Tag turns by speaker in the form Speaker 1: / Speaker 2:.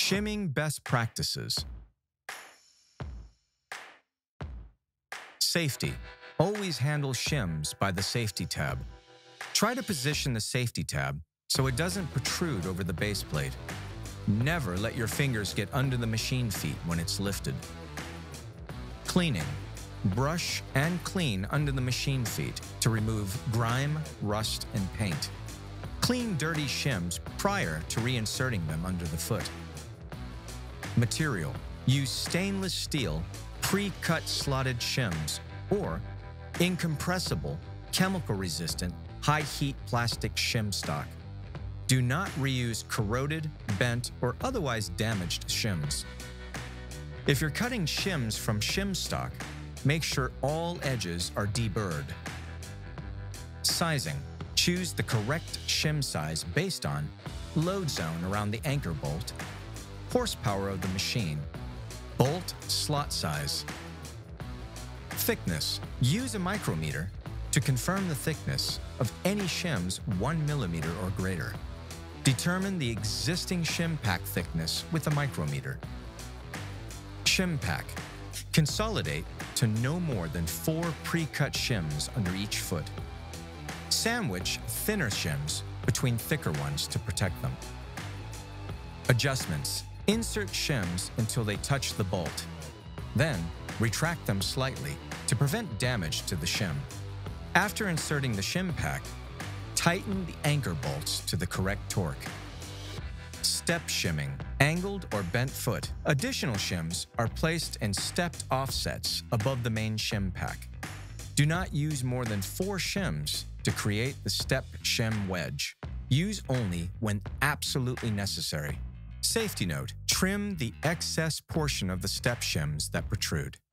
Speaker 1: Shimming best practices. Safety. Always handle shims by the safety tab. Try to position the safety tab so it doesn't protrude over the base plate. Never let your fingers get under the machine feet when it's lifted. Cleaning. Brush and clean under the machine feet to remove grime, rust, and paint. Clean dirty shims prior to reinserting them under the foot. Material. Use stainless steel, pre-cut slotted shims or incompressible, chemical-resistant, high-heat plastic shim stock. Do not reuse corroded, bent, or otherwise damaged shims. If you're cutting shims from shim stock, make sure all edges are deburred. Sizing. Choose the correct shim size based on load zone around the anchor bolt, horsepower of the machine, bolt slot size. Thickness. Use a micrometer to confirm the thickness of any shims 1 millimeter or greater. Determine the existing Shim-pack thickness with a micrometer. Shim-pack. Consolidate to no more than 4 pre-cut shims under each foot. Sandwich thinner shims between thicker ones to protect them. Adjustments. Insert shims until they touch the bolt. Then, retract them slightly to prevent damage to the shim. After inserting the Shim-pack, tighten the anchor bolts to the correct torque. Step shimming. Angled or bent foot. Additional shims are placed in stepped offsets above the main Shim-pack. Do not use more than 4 shims to create the step shim wedge. Use only when absolutely necessary. Safety note: trim the excess portion of the step shims that protrude.